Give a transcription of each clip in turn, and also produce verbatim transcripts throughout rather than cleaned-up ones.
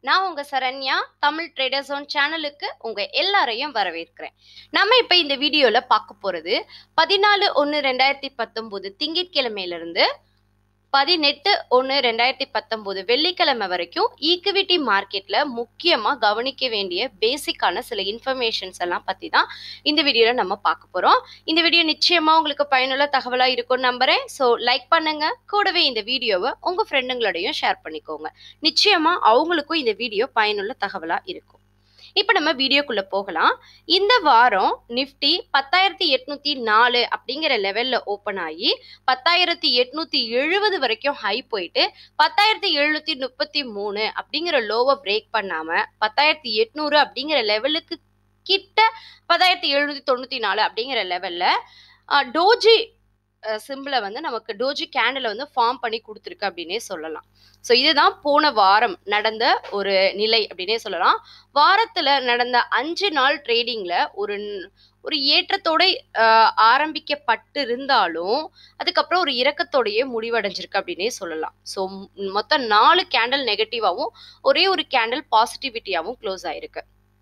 நான் உங்க Saranya Tamil trader zone சேனலுக்கு உங்க எல்லாரையும் வரவேற்கிறேன். நம்ம இப்ப இந்த வீடியோல பார்க்க போறது பதினாலு ஒன்று ரெண்டாயிரத்தி பத்தொன்பது திங்கட்கிழமையிலிருந்து பதினெட்டு ஒன்று ரெண்டாயிரத்தி பத்தொன்பது வெள்ளிக்கிழமை வரைக்கும் ஈக்விட்டி மார்க்கெட்ல முக்கியமா கவனிக்க வேண்டிய பேசிக்கான சில இன்ஃபர்மேஷன்ஸ் எல்லாம் பத்தி தான் இந்த வீடியோல நம்ம பார்க்க போறோம். இந்த வீடியோ நிச்சயமா உங்களுக்கு பயனுள்ள தகவலா இருக்கும் நம்புறேன். ஸோ லைக் பண்ணுங்க, கூடவே இந்த வீடியோவை உங்க ஃப்ரெண்டுங்களோடையும் ஷேர் பண்ணிக்கோங்க. நிச்சயமா அவங்களுக்கும் இந்த வீடியோ பயனுள்ள தகவலா இருக்கும். இப்ப நம்ம வீடியோக்குள்ள போகலாம். இந்த வாரம் நிஃப்டி பத்தாயிரத்தி எட்நூத்தி நாலு அப்படிங்கிற லெவல்ல ஓபன் ஆகி பத்தாயிரத்தி எட்நூத்தி எழுபது வரைக்கும் ஹை போயிட்டு பத்தாயிரத்தி எழுநூத்தி முப்பத்தி மூணு அப்படிங்கிற லோவை பிரேக் பண்ணாம பத்தாயிரத்தி எட்நூறு அப்படிங்கிற லெவலுக்கு கிட்ட பத்தாயிரத்தி எழுநூத்தி தொண்ணூத்தி நாலு அப்படிங்கிற லெவல்ல டோஜி சிம்பிளை வந்து நமக்கு டோஜி கேண்டில் வந்து ஃபார்ம் பண்ணி கொடுத்துருக்கு அப்படின்னே சொல்லலாம். ஸோ இதுதான் போன வாரம் நடந்த ஒரு நிலை அப்படின்னே சொல்லலாம். வாரத்தில் நடந்த அஞ்சு நாள் ட்ரேடிங்கில் ஒரு ஒரு ஏற்றத்தோட ஆரம்பிக்கப்பட்டு இருந்தாலும் அதுக்கப்புறம் ஒரு இறக்கத்தோடையே முடிவடைஞ்சிருக்கு அப்படின்னே சொல்லலாம். ஸோ மொத்தம் நாலு கேண்டில் நெகட்டிவாகவும் ஒரே ஒரு கேண்டில் பாசிட்டிவிட்டியாகவும் க்ளோஸ் ஆயிருக்கு.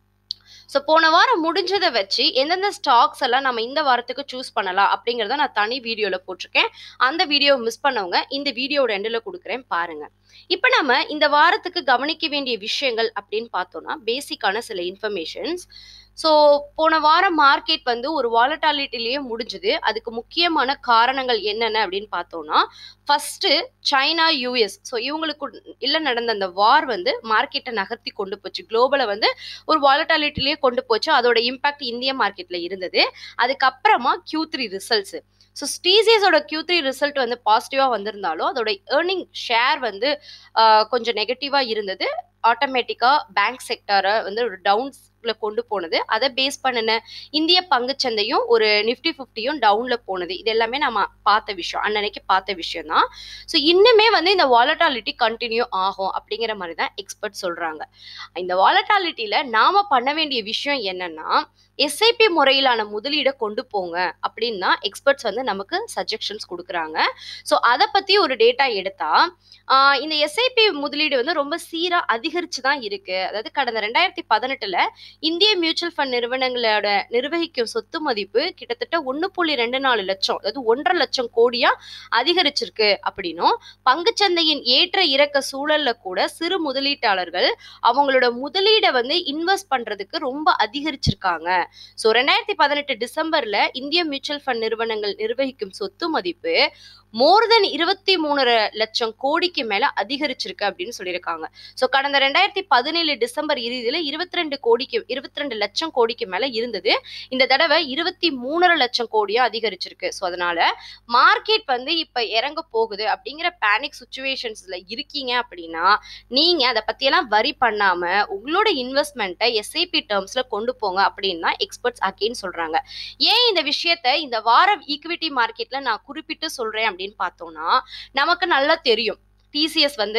ஸோ போன வாரம் முடிஞ்சதை வச்சு எந்தெந்த ஸ்டாக்ஸ் எல்லாம் நம்ம இந்த வாரத்துக்கு சூஸ் பண்ணலாம் அப்படிங்கிறத நான் தனி வீடியோவில் போட்டிருக்கேன். அந்த வீடியோவை மிஸ் பண்ணவங்க இந்த வீடியோட எண்டில் கொடுக்குறேன் பாருங்க. இப்போ நம்ம இந்த வாரத்துக்கு கவனிக்க வேண்டிய விஷயங்கள் அப்படின்னு பார்த்தோம்னா பேசிக்கான சில இன்ஃபர்மேஷன்ஸ். ஸோ போன வாரம் மார்க்கெட் வந்து ஒரு வாலட்டாலிட்டிலேயே முடிஞ்சுது. அதுக்கு முக்கியமான காரணங்கள் என்னென்ன அப்படின்னு பார்த்தோம்னா ஃபர்ஸ்ட் சைனா யூஎஸ் ஸோ இவங்களுக்கு இல்லை நடந்த அந்த வார் வந்து மார்க்கெட்டை நகர்த்தி கொண்டு போச்சு. குளோபலை வந்து ஒரு வாலட்டாலிட்டிலேயே கொண்டு போச்சு. அதோட இம்பாக்ட் இந்திய மார்க்கெட்ல இருந்தது. அதுக்கப்புறமா கியூ த்ரீ ரிசல்ட்ஸ். ஸோ டிசிஎஸோட கியூ த்ரீ ரிசல்ட் வந்து பாசிட்டிவாக வந்திருந்தாலும் அதோட ஏர்னிங் ஷேர் வந்து கொஞ்சம் நெகட்டிவாக இருந்தது. ஆட்டோமேட்டிக்காக பேங்க் செக்டரை வந்து ஒரு டவுன்ஸ்ல கொண்டு போனது. அதை பேஸ் பண்ணின இந்திய பங்குச்சந்தையும் ஒரு நிஃப்டி ஃபிஃப்டியும் டவுன்ல போனது. இது எல்லாமே நம்ம பார்த்த விஷயம், அன்னன்னைக்கு பார்த்த விஷயம் தான். ஸோ இன்னுமே வந்து இந்த வாலட்டாலிட்டி கண்டினியூ ஆகும் அப்படிங்கிற மாதிரி தான் எக்ஸ்பர்ட் சொல்றாங்க. இந்த வாலட்டாலிட்டியில நாம பண்ண வேண்டிய விஷயம் என்னன்னா எஸ்ஐபி முறையிலான முதலீடை கொண்டு போங்க அப்படின்னு தான் எக்ஸ்பர்ட்ஸ் வந்து நமக்கு சஜஷன்ஸ் கொடுக்குறாங்க. ஸோ அதை பத்தி ஒரு டேட்டா எடுத்தா இந்த எஸ்ஐபி முதலீடு வந்து ரொம்ப சீரா அதிகரிச்சு தான் இருக்கு. அதாவது கடந்த ரெண்டாயிரத்தி பதினெட்டுல இந்திய மியூச்சுவல் ஃபண்ட் நிறுவனங்களோட நிர்வகிக்கும் சொத்து மதிப்பு கிட்டத்தட்ட ஒன்னு புள்ளி ரெண்டு நாலு லட்சம் அதாவது ஒன்றரை லட்சம் கோடியா அதிகரிச்சிருக்கு அப்படின்னும் பங்குச்சந்தையின் ஏற்ற இறக்க சூழல்ல கூட சிறு முதலீட்டாளர்கள் அவங்களோட முதலீடை வந்து இன்வெஸ்ட் பண்றதுக்கு ரொம்ப அதிகரிச்சிருக்காங்க. ஸோ ரெண்டாயிரத்தி பதினெட்டு டிசம்பர்ல இந்திய மியூச்சுவல் ஃபண்ட் நிறுவனங்கள் நிர்வகிக்கும் சொத்து மதிப்பு மோர் தென் இருபத்தி மூணு லட்சம் கோடிக்கு மேல அதிகரிச்சிருக்கு அப்படின்னு சொல்லியிருக்காங்க. ஸோ கடந்த ரெண்டாயிரத்தி பதினேழு டிசம்பர் இறுதியில இருபத்தி ரெண்டு கோடிக்கு இருபத்தி ரெண்டு லட்சம் கோடிக்கு மேல இருந்தது. இந்த தடவை இருபத்தி மூணரை லட்சம் கோடியா அதிகரிச்சிருக்கு. ஸோ அதனால மார்க்கெட் வந்து இப்ப இறங்க போகுது அப்படிங்கிற பேனிக் சுச்சுவேஷன்ஸ்ல இருக்கீங்க அப்படின்னா நீங்க அதை பத்தியெல்லாம் வரி பண்ணாம உங்களோட இன்வெஸ்ட்மெண்ட்டை எஸ்ஐபி டேர்ம்ஸ்ல கொண்டு போங்க அப்படின்னு தான் எக்ஸ்பர்ட்ஸ் அகெயின் சொல்றாங்க. ஏன் இந்த விஷயத்த இந்த வாரம் ஈக்விட்டி மார்க்கெட்ல நான் குறிப்பிட்டு சொல்றேன் அப்படின்னு பார்த்தோம்னா நமக்கு நல்லா தெரியும் டிசிஎஸ் வந்து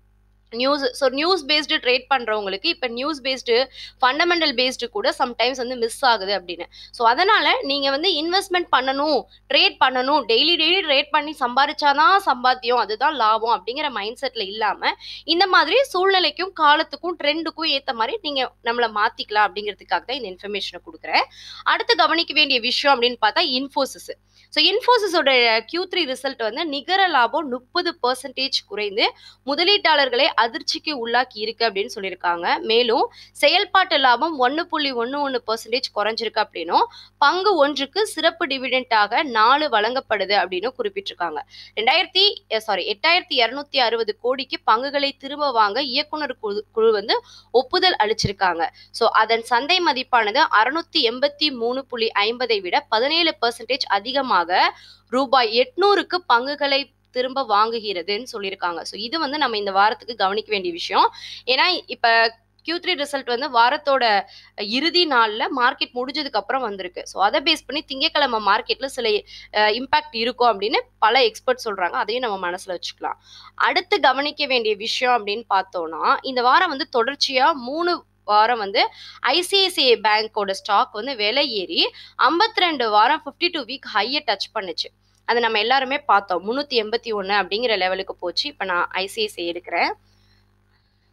news so news based trade பண்ணுறவங்களுக்கு இப்போ நியூஸ் பேஸ்டு ஃபண்டமெண்டல் பேஸ்டு கூட சம்டைம்ஸ் வந்து மிஸ் ஆகுது அப்படின்னு. ஸோ அதனால் நீங்கள் வந்து இன்வெஸ்ட்மெண்ட் பண்ணணும், ட்ரேட் பண்ணணும், டெய்லி டெய்லி ட்ரேட் பண்ணி சம்பாதிச்சாதான் சம்பாத்தியம், அதுதான் லாபம் அப்படிங்கிற மைண்ட் செட்டில் இல்லாமல் இந்த மாதிரி சூழ்நிலைக்கும் காலத்துக்கும் ட்ரெண்டுக்கும் ஏற்ற மாதிரி நீங்கள் நம்மளை மாற்றிக்கலாம் அப்படிங்கிறதுக்காக தான் இந்த இன்ஃபர்மேஷனை கொடுக்குறேன். அடுத்து கவனிக்க வேண்டிய விஷயம் அப்படின்னு பார்த்தா இன்ஃபோசிஸ். ஸோ இன்ஃபோசிஸோட கியூ த்ரீ ரிசல்ட் வந்து நிகர லாபம் முப்பது பர்சன்டேஜ் குறைந்து முதலீட்டாளர்களை அதிர்ச்சிக்கு உள்ளாக்கி இருக்கு அப்படின்னு சொல்லியிருக்காங்க. மேலும் செயல்பாட்டு லாபம் ஒன்னு புள்ளி ஒன்னு ஒன்னு பர்சன்டேஜ் குறைஞ்சிருக்கு அப்படின்னும் பங்கு ஒன்றுக்கு சிறப்பு டிவிடெண்டாக நாலு வழங்கப்படுது அப்படின்னு குறிப்பிட்டிருக்காங்க. ரெண்டாயிரத்தி சாரி எட்டாயிரத்தி இருநூத்தி அறுபது கோடிக்கு பங்குகளை திரும்ப வாங்க இயக்குனர் குழு குழு வந்து ஒப்புதல் அளிச்சிருக்காங்க. ஸோ அதன் சந்தை மதிப்பானது அறுநூத்தி எண்பத்தி மூணு புள்ளி ஐம்பதை விட பதினேழு பர்சன்டேஜ் அதிகமாக ரூபாய் எட்நூறுக்கு பங்குகளை திரும்ப வாங்குகிறதுன்னு சொல்லியிருக்காங்க. ஸோ இது வந்து நம்ம இந்த வாரத்துக்கு கவனிக்க வேண்டிய விஷயம். ஏன்னா இப்ப கியூ த்ரீ ரிசல்ட் வந்து வாரத்தோட இறுதி நாள்ல மார்க்கெட் முடிஞ்சதுக்கு அப்புறம் வந்திருக்கு. ஸோ அதை பேஸ் பண்ணி திங்கக்கிழமை மார்க்கெட்ல சில இம்பாக்ட் இருக்கும் அப்படின்னு பல எக்ஸ்பர்ட் சொல்றாங்க. அதையும் நம்ம மனசுல வச்சுக்கலாம். அடுத்து கவனிக்க வேண்டிய விஷயம் அப்படின்னு பார்த்தோம்னா இந்த வாரம் வந்து தொடர்ச்சியா மூணு வாரம் வந்து ஐசிஐசிஐ பேங்கோட ஸ்டாக் வந்து விலை ஏறி ஐம்பத்தி ரெண்டு வாரம் பிப்டி டூ வீக் ஹையை டச் பண்ணுச்சு. அதை நம்ம எல்லாருமே பார்த்தோம். முன்னூத்தி எண்பத்தி ஒன்னு அப்படிங்கிற லெவலுக்கு போச்சு. இப்ப நான் ஐசிஐசிஐ எடுக்கிறேன்.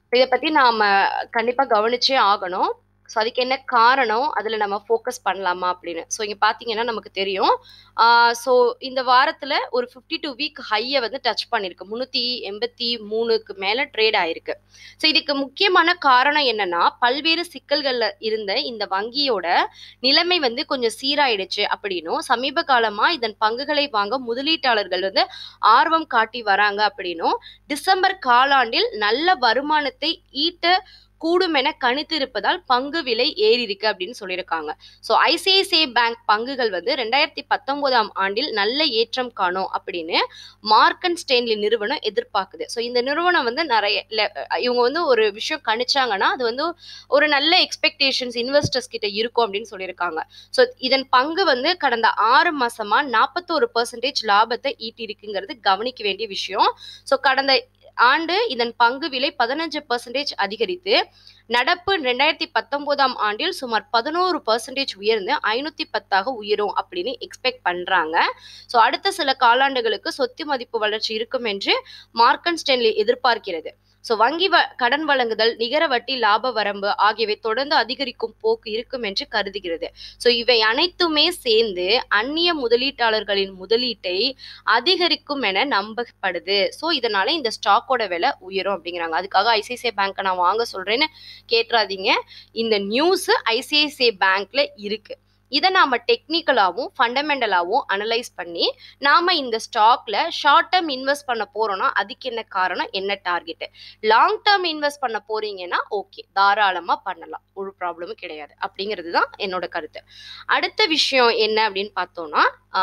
இத பத்தி நாம கண்டிப்பா கவனிச்சே ஆகணும். ஸோ அதுக்கு என்ன காரணம்? அதுல நம்ம ஃபோக்கஸ் பண்ணலாமா அப்படின்னு. ஸோ இங்க பார்த்தீங்கன்னா நமக்கு தெரியும். ஆ ஸோ இந்த வாரத்துல ஒரு ஐம்பத்தி இரண்டு வீக் ஹைய வந்து டச் பண்ணிருக்கு. முன்னூற்று எண்பத்தி மூன்றுக்கு மேல ட்ரேட் ஆயிருக்கு. ஸோ இதுக்கு முக்கியமான காரணம் என்னன்னா, பல்வேறு சிக்கல்கள்ல இருந்த இந்த வங்கியோட நிலைமை வந்து கொஞ்சம் சீராயிடுச்சு அப்படின்னும், சமீப காலமா இதன் பங்குகளை வாங்க முதலீட்டாளர்கள் வந்து ஆர்வம் காட்டி வராங்க அப்படின்னும், டிசம்பர் காலாண்டில் நல்ல வருமானத்தை ஈட்ட கூடும் என கணித்திருப்பதால் பங்கு விலை ஏறி இருக்கு அப்படின்னு சொல்லியிருக்காங்க. ஸோ ஐசிஐசிஐ பேங்க் பங்குகள் வந்து ரெண்டாயிரத்தி பத்தொன்பதாம் ஆண்டில் நல்ல ஏற்றம் காணும் அப்படின்னு மார்க்கன் ஸ்டேன்லி நிறுவனம் எதிர்பார்க்குது. ஸோ இந்த நிறுவனம் வந்து நிறைய இவங்க வந்து ஒரு விஷயம் கணிச்சாங்கன்னா அது வந்து ஒரு நல்ல எக்ஸ்பெக்டேஷன்ஸ் இன்வெஸ்டர்ஸ் கிட்ட இருக்கும் அப்படின்னு சொல்லியிருக்காங்க. ஸோ இதன் பங்கு வந்து கடந்த ஆறு மாசமா நாற்பத்தோரு பர்சன்டேஜ் லாபத்தை ஈட்டி இருக்குங்கிறது கவனிக்க வேண்டிய விஷயம். ஸோ கடந்த ஆண்டு இதன் பங்கு விலை பதினஞ்சு பர்சன்டேஜ் அதிகரித்து நடப்பு ரெண்டாயிரத்தி பத்தொன்பதாம் ஆண்டில் சுமார் பதினோரு பர்சன்டேஜ் உயர்ந்து ஐநூத்தி பத்தாக உயரும் அப்படின்னு எக்ஸ்பெக்ட் பண்றாங்க. ஸோ அடுத்த சில காலாண்டுகளுக்கு சொத்து மதிப்பு வளர்ச்சி இருக்கும் என்று மார்க்கன் ஸ்டேன்லி எதிர்பார்க்கிறது. ஸோ வங்கி வ கடன் வழங்குதல், நிகர வட்டி, லாப வரம்பு ஆகியவை தொடர்ந்து அதிகரிக்கும் போக்கு இருக்கும் என்று கருதுகிறது. ஸோ இவை அனைத்துமே சேர்ந்து அந்நிய முதலீட்டாளர்களின் முதலீட்டை அதிகரிக்கும் என நம்பப்படுது. ஸோ இதனால இந்த ஸ்டாக்கோட விலை உயரும் அப்படிங்கிறாங்க. அதுக்காக ஐசிஐசிஐ பேங்க்கை நான் வாங்க சொல்றேன்னு கேட்டுறாதீங்க. இந்த நியூஸ் ஐசிஐசிஐ பேங்க்ல இருக்கு. இதை நாம டெக்னிக்கலாவும் ஃபண்டமெண்டலாவும் அனலைஸ் பண்ணி நாம இந்த ஸ்டாக்ல ஷார்ட் டேர்ம் இன்வெஸ்ட் பண்ண போறோம்னா அதுக்கு என்ன காரணம், என்ன டார்கெட். லாங் டேர்ம் இன்வெஸ்ட் பண்ண போறீங்கன்னா ஓகே, தாராளமா பண்ணலாம், ஒரு ப்ராப்ளமும் கிடையாது அப்படிங்கிறது தான் என்னோட கருத்து. அடுத்த விஷயம் என்ன அப்படின்னு பார்த்தோம்னா,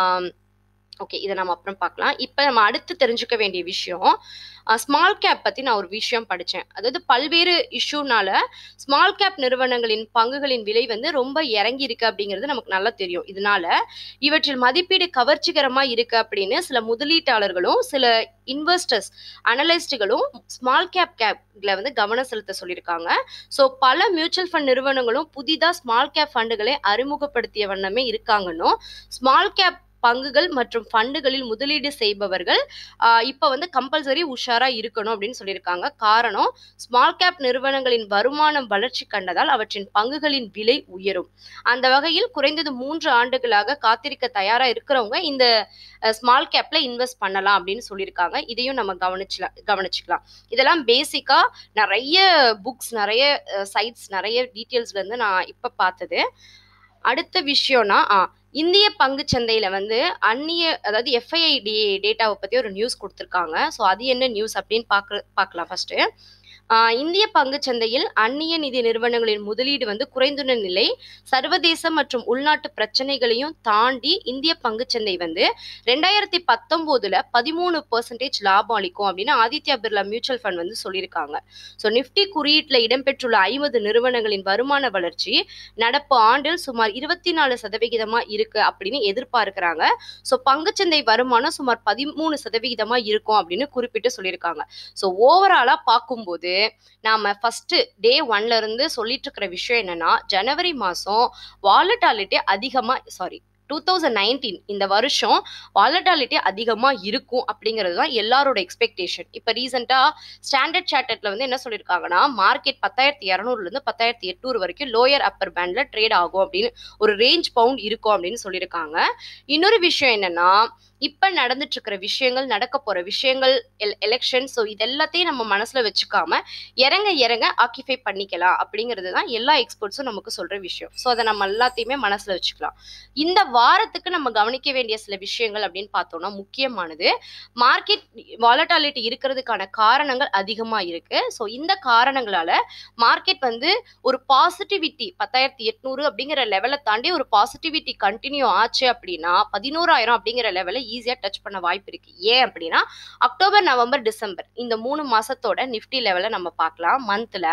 ஓகே இதை நம்ம அப்புறம் பார்க்கலாம். இப்போ நம்ம அடுத்து தெரிஞ்சுக்க வேண்டிய விஷயம், ஸ்மால் கேப் பற்றி நான் ஒரு விஷயம் படித்தேன். அதாவது பல்வேறு இஷ்யூனால ஸ்மால் கேப் நிறுவனங்களின் பங்குகளின் விலை வந்து ரொம்ப இறங்கி இருக்கு அப்படிங்கிறது நமக்கு நல்லா தெரியும். இதனால இவற்றில் மதிப்பீடு கவர்ச்சிகரமாக இருக்கு அப்படின்னு சில முதலீட்டாளர்களும் சில இன்வெஸ்டர்ஸ் அனலிஸ்டுகளும் ஸ்மால் கேப் கேப்ல வந்து கவனம் செலுத்த சொல்லியிருக்காங்க. ஸோ பல மியூச்சுவல் ஃபண்ட் நிறுவனங்களும் புதிதாக ஸ்மால் கேப் ஃபண்டுகளை அறிமுகப்படுத்திய வண்ணமே இருக்காங்கன்னும், ஸ்மால் கேப் பங்குகள் மற்றும் ஃபண்டுகளில் முதலீடு செய்பவர்கள் இப்போ வந்து கம்பல்சரி உஷாரா இருக்கணும் அப்படின்னு சொல்லியிருக்காங்க. காரணம், ஸ்மால் கேப் நிறுவனங்களின் வருமானம் வளர்ச்சி கண்டதால் அவற்றின் பங்குகளின் விலை உயரும். அந்த வகையில் குறைந்தது மூன்று ஆண்டுகளாக காத்திருக்க தயாரா இருக்கிறவங்க இந்த ஸ்மால் கேப்ல இன்வெஸ்ட் பண்ணலாம் அப்படின்னு சொல்லியிருக்காங்க. இதையும் நம்ம கவனிச்சலாம் கவனிச்சுக்கலாம். இதெல்லாம் பேசிக்கா நிறைய புக்ஸ், நிறைய சைட்ஸ், நிறைய டீட்டெயில்ஸ்ல இருந்து நான் இப்ப பார்த்தது. அடுத்த விஷயம்னா ஆ இந்திய பங்கு சந்தையில வந்து அந்நிய அதாவது எஃப்ஐஐடி டேட்டாவை பத்தி ஒரு நியூஸ் கொடுத்துருக்காங்க. ஸோ அது என்ன நியூஸ் அப்படின்னு பார்க்க பார்க்கலாம் ஃபர்ஸ்ட். இந்திய பங்கு சந்தையில் அந்நிய நிதி நிறுவனங்களின் முதலீடு வந்து குறைந்துள்ள நிலை, சர்வதேச மற்றும் உள்நாட்டு பிரச்சனைகளையும் தாண்டி இந்திய பங்கு சந்தை வந்து ரெண்டாயிரத்தி பத்தொன்பதுல பதிமூணு பர்சன்டேஜ் லாபம் அளிக்கும் அப்படின்னு ஆதித்யா பிர்லா மியூச்சுவல் ஃபண்ட் வந்து சொல்லியிருக்காங்க. ஸோ நிப்டி குறியீட்டுல இடம்பெற்றுள்ள ஐம்பது நிறுவனங்களின் வருமான வளர்ச்சி நடப்பு ஆண்டில் சுமார் இருபத்தி நாலு சதவிகிதமா இருக்கு அப்படின்னு எதிர்பார்க்கிறாங்க. ஸோ பங்குச்சந்தை வருமானம் சுமார் பதிமூணு சதவிகிதமா இருக்கும் அப்படின்னு குறிப்பிட்டு சொல்லியிருக்காங்க. ஸோ ஓவராலா பார்க்கும்போது நாம ஃபர்ஸ்ட் டே ஒன்ல இருந்து சொல்லிட்டு இருக்கிற விஷயம் என்னன்னா, ஜனவரி மாசம் வாலட்டாலிட்டி அதிகமா சாரி டூ தௌசண்ட் நைன்டீன் இந்த வருஷம் வாலட்டாலிட்டி அதிகமா இருக்கும் அப்படிங்கிறது தான் எல்லாரோட எக்ஸ்பெக்டேஷன். இப்போ ரீசெண்டா ஸ்டாண்டர்ட் சார்ட்டர்ட்ல வந்து என்ன சொல்லியிருக்காங்கன்னா, மார்க்கெட் பத்தாயிரத்தி இரநூறுல இருந்து பத்தாயிரத்தி எட்நூறு வரைக்கும் லோயர் அப்பர் பேண்ட்ல ட்ரேட் ஆகும் அப்படின்னு, ஒரு ரேஞ்ச் பவுண்ட் இருக்கும் அப்படின்னு சொல்லியிருக்காங்க. இன்னொரு விஷயம் என்னன்னா, இப்ப நடந்துட்டு இருக்கிற விஷயங்கள், நடக்க போற விஷயங்கள், எலெக்ஷன், ஸோ இது எல்லாத்தையும் நம்ம மனசுல வச்சுக்காம இறங்க இறங்க ஆக்கிஃபை பண்ணிக்கலாம் அப்படிங்கிறது தான் எல்லா எக்ஸ்பர்ட்ஸும் நமக்கு சொல்ற விஷயம். ஸோ அதை நம்ம எல்லாத்தையுமே மனசுல வச்சுக்கலாம். இந்த வாரத்துக்கு நம்ம கவனிக்க வேண்டிய சில விஷயங்கள் அப்படின்னு பார்த்தோம்னா, முக்கியமானது மார்க்கெட் வாலட்டாலிட்டி இருக்கிறதுக்கான காரணங்கள் அதிகமா இருக்கு. ஸோ இந்த காரணங்களால மார்க்கெட் வந்து ஒரு பாசிட்டிவிட்டி பத்தாயிரத்தி எட்நூறு அப்படிங்கிற லெவலை தாண்டி ஒரு பாசிட்டிவிட்டி கண்டினியூ ஆச்சு அப்படின்னா பதினோராயிரம் அப்படிங்கிற லெவலை ஈஸியா டச் பண்ண வாய்ப்பு இருக்கு. ஏன் அப்படின்னா அக்டோபர், நவம்பர், டிசம்பர் இந்த மூணு மாசத்தோட நிஃப்டி லெவலை நம்ம பார்க்கலாம். மந்த்ல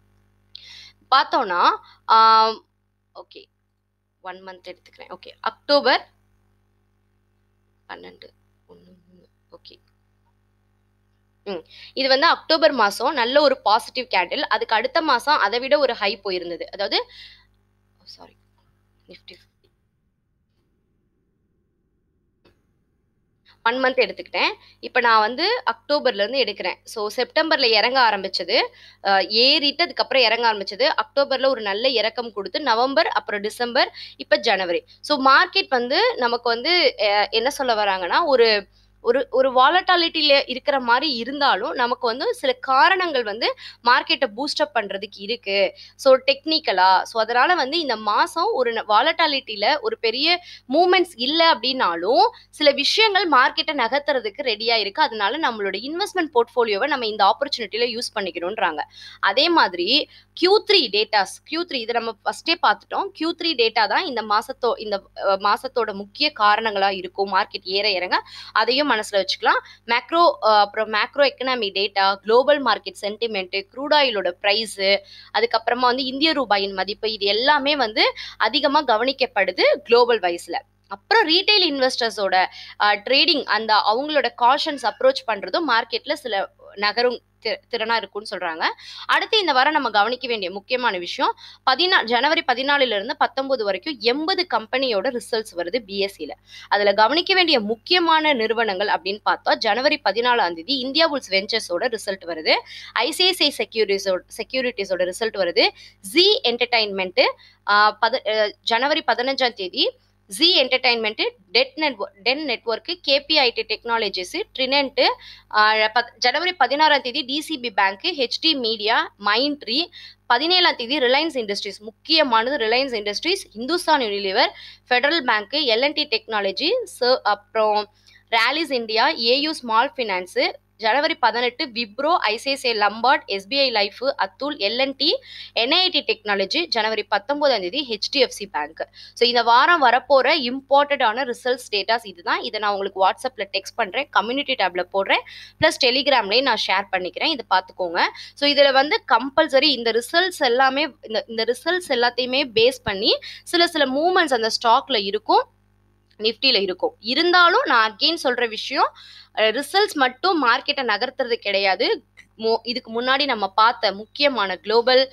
பார்த்தோம்னா ஓகே ஒன் மந்த் எடுத்துக்கிறேன். ஓகே அக்டோபர் பன்னெண்டு ஒன்று ஓகே ம் இது வந்து அக்டோபர் மாசம் நல்ல ஒரு பாசிட்டிவ் கேண்டில். அதுக்கு அடுத்த மாசம் அதை விட ஒரு ஹை போயிருந்தது. அதாவது சாரி நிஃப்டி ஒன் மந்த் எடுத்துக்கிட்டேன். இப்போ நான் வந்து அக்டோபர்லேருந்து எடுக்கிறேன். ஸோ செப்டம்பரில் இறங்க ஆரம்பிச்சது, அஹ் ஏறிட்டு அதுக்கப்புறம் இறங்க ஆரம்பிச்சது. அக்டோபரில் ஒரு நல்ல இறக்கம் கொடுத்து நவம்பர், அப்புறம் டிசம்பர், இப்போ ஜனவரி. ஸோ மார்க்கெட் வந்து நமக்கு வந்து அஹ் என்ன சொல்ல வராங்கன்னா, ஒரு ஒரு ஒரு வாலட்டாலிட்டியில இருக்கிற மாதிரி இருந்தாலும் நமக்கு வந்து சில காரணங்கள் வந்து மார்க்கெட்டை பூஸ்டப் பண்றதுக்கு இருக்கு. ஸோ டெக்னிக்கலா ஸோ அதனால வந்து இந்த மாசம் ஒரு வாலட்டாலிட்டியில ஒரு பெரிய மூமெண்ட்ஸ் இல்லை அப்படின்னாலும் சில விஷயங்கள் மார்க்கெட்டை நகர்த்துறதுக்கு ரெடியா இருக்கு. அதனால நம்மளோட இன்வெஸ்ட்மெண்ட் போர்ட்ஃபோலியோவை நம்ம இந்த ஆப்பர்ச்சுனிட்டியில யூஸ் பண்ணிக்கணும்ன்றாங்க. அதே மாதிரி Q three datas Q three இதை நம்ம ஃபர்ஸ்டே பார்த்துட்டோம். கியூ த்ரீ டேட்டா தான் இந்த மாசத்தோ இந்த அஹ், மாசத்தோட முக்கிய காரணங்களா இருக்கும் மார்க்கெட் ஏற இறங்க. அதையும் மனசுல வச்சுக்கலாம். மேக்ரோ அப்புறம் macro economy data, global market sentiment, crude ஆயிலோட பிரைஸ், அதுக்கப்புறமா வந்து இந்திய ரூபாயின் மதிப்பு, இது எல்லாமே வந்து அதிகமா கவனிக்கப்படுது குளோபல் வைஸ்ல. அப்புறம் ரீட்டைல் இன்வெஸ்டர்ஸோட ட்ரேடிங், அந்த அவங்களோட காஷன்ஸ் அப்ரோச் பண்றதும் மார்க்கெட்ல சில நகரும் தி- திறனா இருக்கும்னு சொல்றாங்க. அடுத்து இந்த வாரம் நம்ம கவனிக்க வேண்டிய முக்கியமான விஷயம், பதினா ஜனவரி பதினாலுல இருந்து பத்தொன்பது வரைக்கும் எண்பது கம்பெனியோட ரிசல்ட்ஸ் வருது பிஎஸ்சியில. அதுல கவனிக்க வேண்டிய முக்கியமான நிறுவனங்கள் அப்படின்னு பார்த்தா, ஜனவரி பதினாலாம் தேதி இந்தியா புல்ஸ் வெஞ்சர்ஸோட ரிசல்ட் வருது, ஐசிஐசிஐ செக்யூரிட்டிஸோட செக்யூரிட்டிஸோட ரிசல்ட் வருது, ஜி என்டர்டைன்மெண்ட் பத அஹ் ஜனவரி பதினஞ்சாம் தேதி ஜி என்டர்டைன்மெண்ட், டெட் Network Den Network, KPIT Technologies, ட்ரினென்ட், ஜனவரி பதினாறாம் தேதி DCB Bank, HT Media, Mindtree, பதினேழாம் தேதி ரிலையன்ஸ் இண்டஸ்ட்ரீஸ், முக்கியமானது Reliance Industries, Hindustan Unilever, Federal Bank, LNT Technology, அப்புறம் Rallis India, AU Small Finance, ஜனவரி பதினெட்டு Wipro, ICICI Lombard, SBI Life, Atul, LNT, NIT Technology, ஜனவரி பத்தொன்பதாம் தேதி ஹெச்டிஎஃப்சி பேங்க். ஸோ இந்த வாரம் வரப்போற இம்பார்ட்டண்டான ரிசல்ட்ஸ் டேட்டாஸ் இதுதான். இதை நான் உங்களுக்கு வாட்ஸ்அப்ல டெக்ஸ்ட் பண்றேன், கம்யூனிட்டி டேப்ல போடுறேன், பிளஸ் டெலிகிராம்லயும் நான் ஷேர் பண்ணிக்கிறேன். இதை பார்த்துக்கோங்க. ஸோ இதுல வந்து கம்பல்சரி இந்த ரிசல்ட்ஸ் எல்லாமே இந்த இந்த ரிசல்ட்ஸ் எல்லாத்தையுமே பேஸ் பண்ணி சில சில மூவ்மெண்ட்ஸ் அந்த ஸ்டாக்ல இருக்கும், நிஃப்டியில இருக்கும். இருந்தாலும் நான் அகெயின் சொல்ற விஷயம், ரிசல்ட்ஸ் மட்டும் மார்க்கெட்டை நகர்த்துறது கிடையாது. மோ- இதுக்கு முன்னாடி நம்ம பார்த்த முக்கியமான குளோபல்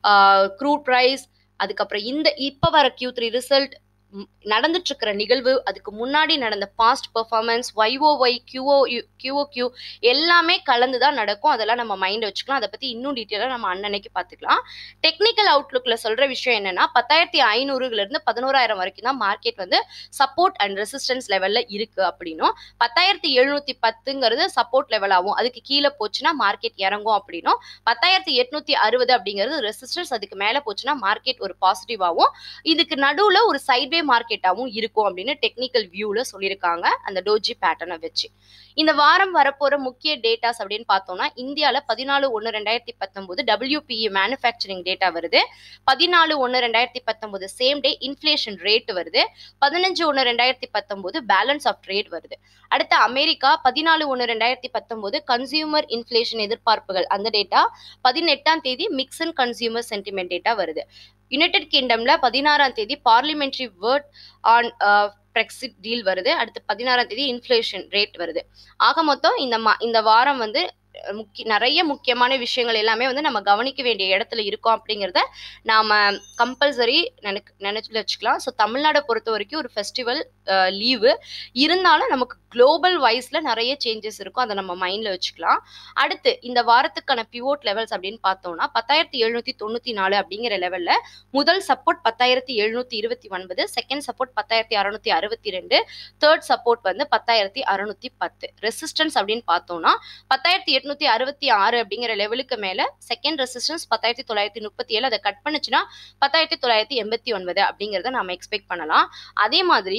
க்ரூட் பிரைஸ், அதுக்கப்புறம் இந்த இப்ப வர கியூ த்ரீ ரிசல்ட், நடந்துட்டு இருக்கிற நிகழ்வு, அதுக்கு முன்னாடி நடந்த பாஸ்ட் பெர்ஃபார்மன்ஸ், ஒய்ஓஒய், கியூஓ கியூஓக்யூ எல்லாமே கலந்து தான் நடக்கும். அதெல்லாம் நம்ம மைண்ட் வச்சுக்கலாம். அதை பத்தி இன்னும் டீட்டெயிலாக நம்ம அன்னன்னைக்கு பார்த்துக்கலாம். டெக்னிக்கல் அவுட்லுக்ல சொல்ற விஷயம் என்னன்னா, பத்தாயிரத்தி ஐநூறுல இருந்து பதினோராயிரம் வரைக்கும் தான் மார்க்கெட் வந்து சப்போர்ட் அண்ட் ரெசிஸ்டன்ஸ் லெவல்ல இருக்கு அப்படின்னும், பத்தாயிரத்தி எழுநூத்தி பத்துங்கிறது சப்போர்ட் லெவலாகவும், அதுக்கு கீழே போச்சுன்னா மார்க்கெட் இறங்கும் அப்படின்னும், பத்தாயிரத்தி எட்நூத்தி அறுபது அப்படிங்கிறது ரெசிஸ்டன்ஸ், அதுக்கு மேல போச்சுன்னா மார்க்கெட் ஒரு பாசிட்டிவாகவும், இதுக்கு நடுவுல ஒரு சைட்வே மார்க்கெட்டாகவும் இருக்கும் அப்படின்னு டெக்னிக்கல் வியூல சொல்லியிருக்காங்க அந்த டோஜி பேட்டர்னை வச்சு. இந்த வாரம் வரப்போற முக்கிய டேட்டாஸ் அப்படின்னு பார்த்தோம்னா, இந்தியாவில் பதினாலு ஒன்று ரெண்டாயிரத்தி பத்தொன்பது டபிள்யூபிஇ மேனுஃபேக்சரிங் டேட்டா வருது, பதினாலு ஒன்று ரெண்டாயிரத்தி பத்தொன்பது சேம் டே இன்ஃபிளேஷன் ரேட் வருது, பதினஞ்சு ஒன்று ரெண்டாயிரத்தி பத்தொன்பது பேலன்ஸ் ஆஃப் ட்ரேட் வருது. அடுத்து அமெரிக்கா பதினாலு ஒன்று ரெண்டாயிரத்தி பத்தொன்பது கன்சியூமர் இன்ஃபிளேஷன் எதிர்பார்ப்புகள் அந்த டேட்டா, பதினெட்டாம் தேதி mix and consumer sentiment data வருது. யுனைடெட் கிங்டம்ல பதினாறாம் தேதி parliamentary vote on Brexit deal வருது. அடுத்து பதினாறாம் தேதி இன்ஃபிளேஷன் ரேட் வருது. ஆக மொத்தம் இந்த மா இந்த வாரம் வந்து முக்கிய நிறைய முக்கியமான விஷயங்கள் எல்லாமே வந்து நம்ம கவனிக்க வேண்டிய இடத்துல இருக்கோம் அப்படிங்கிறத நாம கம்பல்சரி நினைக்க நினைச்சு வச்சுக்கலாம். ஸோ தமிழ்நாடை பொறுத்த வரைக்கும் ஒரு ஃபெஸ்டிவல் லீவு இருந்தாலும் நமக்கு குளோபல் வைஸ்ல நிறைய சேஞ்சஸ் இருக்கும், அதை நம்ம மைண்ட்ல வச்சுக்கலாம். அடுத்து இந்த வாரத்துக்கான பிவோட் லெவல்ஸ் அப்படின்னு பார்த்தோம்னா, பத்தாயிரத்தி எழுநூத்தி தொண்ணூத்தி நாலு அப்படிங்கிற லெவல்ல முதல் சப்போர்ட் பத்தாயிரத்தி எழுநூத்தி இருபத்தி ஒன்பது, செகண்ட் சப்போர்ட் பத்தாயிரத்தி அறுநூத்தி அறுபத்தி ரெண்டு, தேர்ட் சப்போர்ட் வந்து பத்தாயிரத்தி அறுநூத்தி பத்து. ரெசிஸ்டன்ஸ் அப்படின்னு பார்த்தோம்னா பத்தாயிரத்தி எட்நூத்தி அறுபத்தி ஆறு அப்படிங்கிற லெவலுக்கு மேல செகண்ட் ரெசிஸ்டன்ஸ் பத்தாயிரத்தி தொள்ளாயிரத்தி முப்பத்தி ஏழு, அதை கட் பண்ணுச்சுன்னா பத்தாயிரத்தி தொள்ளாயிரத்தி எண்பத்தி ஒன்பது அப்படிங்கிறத நம்ம எக்ஸ்பெக்ட் பண்ணலாம். அதே மாதிரி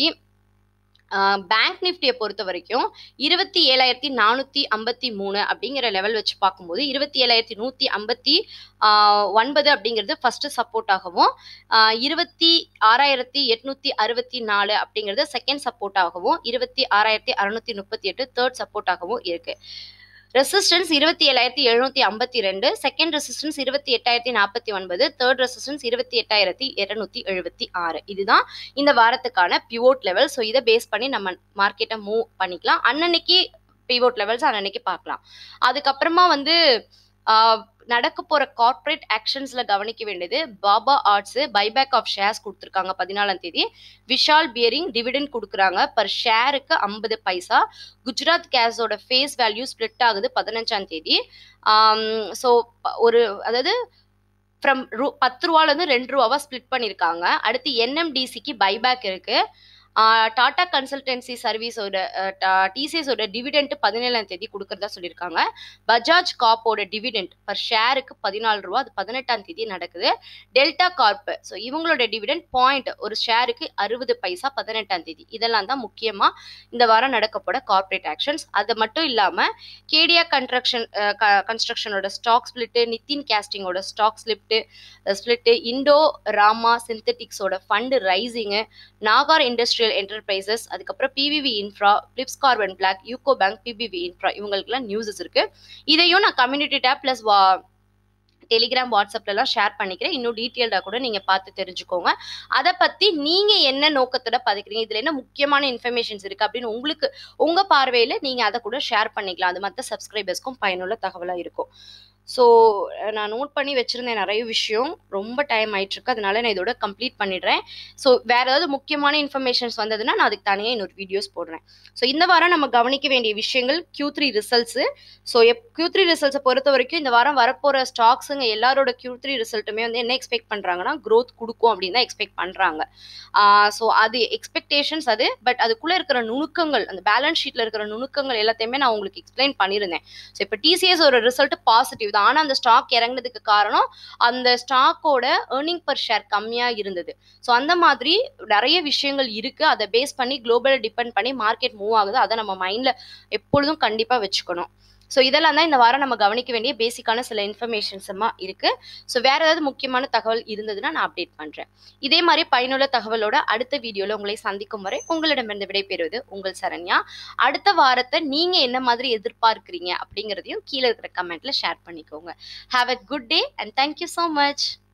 பேங்க் நிஃப்டியை பொறுத்த வரைக்கும் இருபத்தி ஏழாயிரத்தி நானூத்தி ஐம்பத்தி மூணு அப்படிங்கிற லெவல் வச்சு பார்க்கும்போது இருபத்தி ஏழாயிரத்தி நூத்தி ஐம்பத்தி ஒன்பது அப்படிங்கிறது ஃபர்ஸ்ட் சப்போர்ட் ஆகவும், இருபத்தி ஆறாயிரத்தி எட்நூத்தி அறுபத்தி நாலு அப்படிங்கிறது செகண்ட் சப்போர்ட் ஆகவும், இருபத்தி ஆறாயிரத்தி அறுநூத்தி முப்பத்தி எட்டு தேர்ட் சப்போர்ட் ஆகவும் இருக்கு. ரெசிஸ்டன்ஸ் இருபத்தி ஏழாயிரத்தி எழுநூத்தி ஐம்பத்தி ரெண்டு, செகண்ட் ரெசிஸ்டன்ஸ் இருபத்தி எட்டாயிரத்தி நாற்பத்தி ஒன்பது, தேர்ட் ரெசிஸ்டன்ஸ் இருபத்தி எட்டாயிரத்தி இருநூத்தி எழுபத்தி ஆறு. இதுதான் இந்த வாரத்துக்கான பிவோட் லெவல். ஸோ இதை பேஸ் பண்ணி நம்ம மார்க்கெட்டை மூவ் பண்ணிக்கலாம். அன்னன்னைக்கு பிவோட் லெவல்ஸ் அன்னன்னைக்கு பார்க்கலாம். அதுக்கப்புறமா வந்து நடக்க போற கார்ப்பரேட் ஆக்ஷன்ஸ்ல கவனிக்க வேண்டியது, Baba Arts buyback of shares கொடுத்துருக்காங்க பதினாலாம் தேதி. விஷால் பியரிங் டிவிடெண்ட் கொடுக்குறாங்க பர் ஷேருக்கு ஐம்பது பைசா. குஜராத் கேஸோட ஃபேஸ் வேல்யூ ஸ்பிளிட் ஆகுது பதினஞ்சாம் தேதி. ஸோ ஒரு அதாவது ஃப்ரம் ரூ பத்து ரூபாலேருந்து ரெண்டு ரூபாவா ஸ்பிளிட் பண்ணியிருக்காங்க. அடுத்து என்எம்டிசிக்கு பைபேக் இருக்கு. டாடா கன்சல்டன்சி சர்வீஸோட டிசிஎஸோட டிவிடெண்ட் பதினேழாம் தேதி கொடுக்கறதா சொல்லியிருக்காங்க. பஜாஜ் காப்போட டிவிடெண்ட் பர் ஷேருக்கு பதினாலு ரூபா, அது பதினெட்டாம் தேதி நடக்குது. டெல்டா கார்ப், ஸோ இவங்களோட டிவிடெண்ட் பாயிண்ட் ஒரு ஷேருக்கு அறுபது பைசா பதினெட்டாம் தேதி. இதெல்லாம் தான் முக்கியமா இந்த வாரம் நடக்கப்போட கார்ப்பரேட் ஆக்ஷன்ஸ். அது மட்டும் இல்லாம கேடியா கன்ஸ்ட்ரக்ஷன் கன்ஸ்ட்ரக்ஷனோட ஸ்டாக் ஸ்பிளிட்டு, நித்தின் கேஸ்டிங்கோட stock split split, Indo Rama சிந்தட்டிக்ஸோட fund raising, Nahar industrial enterprises, அதுக்கப்புறம் PVV infra, Philips carbon black, UCO bank, PPV infra, இவங்களுக்குலாம் நியூஸஸ் இருக்கு. இதையும் நான் கம்யூனிட்டி டேப் பிளஸ் வா டெலிகிராம் வாட்ஸ்அப்லலாம் ஷேர் பண்ணிக்கிறேன். இன்னும் டீட்டெயில்டாக கூட நீங்கள் பார்த்து தெரிஞ்சுக்கோங்க. அதை பற்றி நீங்கள் என்ன நோக்கத்தோட பதிக்கிறீங்க, இதில் என்ன முக்கியமான இன்ஃபர்மேஷன்ஸ் இருக்குது அப்படின்னு உங்களுக்கு உங்கள் பார்வையில் நீங்கள் அதை கூட ஷேர் பண்ணிக்கலாம். அது மற்ற சப்ஸ்கிரைபர்ஸ்க்கும் பயனுள்ள தகவலாக இருக்கும். ஸோ நான் நோட் பண்ணி வச்சுருந்தேன் நிறைய விஷயம், ரொம்ப டைம் ஆயிட்டுருக்கு, அதனால நான் இதோட கம்ப்ளீட் பண்ணிடுறேன். ஸோ வேறு ஏதாவது முக்கியமான இன்ஃபர்மேஷன்ஸ் வந்ததுன்னா நான் அதுக்கு தனியாக இன்னொரு வீடியோஸ் போடுறேன். ஸோ இந்த வாரம் நம்ம கவனிக்க வேண்டிய விஷயங்கள் கியூ த்ரீ ரிசல்ட்ஸு. ஸோ எப் கியூ த்ரீ ரிசல்ட்ஸை பொறுத்த வரைக்கும் இந்த வாரம் வரப்போகிற ஸ்டாக்ஸுங்க எல்லாரோட கியூ த்ரீ ரிசல்ட்டுமே வந்து என்ன எக்ஸ்பெக்ட் பண்ணுறாங்கன்னா க்ரோத் கொடுக்கும் அப்படின்னு தான் எக்ஸ்பெக்ட் பண்ணுறாங்க. ஸோ அது எக்ஸ்பெக்டேஷன்ஸ் அது, பட் அதுக்குள்ளே இருக்கிற நுணுக்கங்கள், அந்த பேலன்ஸ் ஷீட்டில் இருக்கிற நுணுக்கங்கள் எல்லாத்தையுமே நான் உங்களுக்கு எக்ஸ்பிளைன் பண்ணியிருந்தேன். ஸோ இப்போ டிசிஎஸ் ஒரு ரிசல்ட் பாசிட்டிவ், ஆனால் அந்த ஸ்டாக் இறங்குனதுக்கு காரணம் அந்த ஸ்டாக்கோட ஏர்னிங் பர் ஷேர் கம்மியாக இருந்தது. ஸோ அந்த மாதிரி நிறைய விஷயங்கள் இருக்குது. அதை பேஸ் பண்ணி குளோபலை டிபெண்ட் பண்ணி மார்க்கெட் மூவ் ஆகுது. அதை நம்ம மைண்டில் எப்பொழுதும் கண்டிப்பாக வச்சுக்கணும். ஸோ இதெல்லாம் தான் இந்த வாரம் நம்ம கவனிக்க வேண்டிய பேசிக்கான சில இன்ஃபர்மேஷன்ஸுமா இருக்குது. ஸோ வேறு ஏதாவது முக்கியமான தகவல் இருந்ததுன்னா நான் அப்டேட் பண்ணுறேன். இதே மாதிரி பயனுள்ள தகவலோட அடுத்த வீடியோவில் உங்களை சந்திக்கும் வரை உங்களிடமிருந்து விடைபெறுவது உங்கள் சரண்யா. அடுத்த வாரத்தை நீங்கள் என்ன மாதிரி எதிர்பார்க்குறீங்க அப்படிங்கிறதையும் கீழே இருக்கிற கமெண்ட்டில் ஷேர் பண்ணிக்கோங்க. Have a good day and thank you so much.